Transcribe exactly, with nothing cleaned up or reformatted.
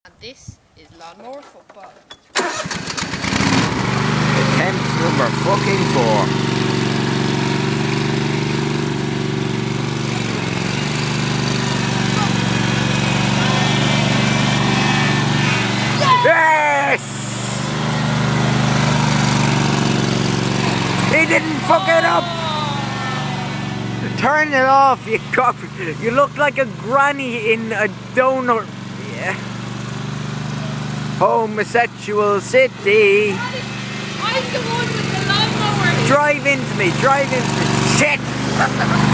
And this is Lawnmower Football. Attempt number fucking four. Yes! He didn't fuck it up! Turn it off, you cock. You look like a granny in a donut. Yeah. Homosexual city. I'm the one with the lawnmower. Drive into me, drive into me. Shit!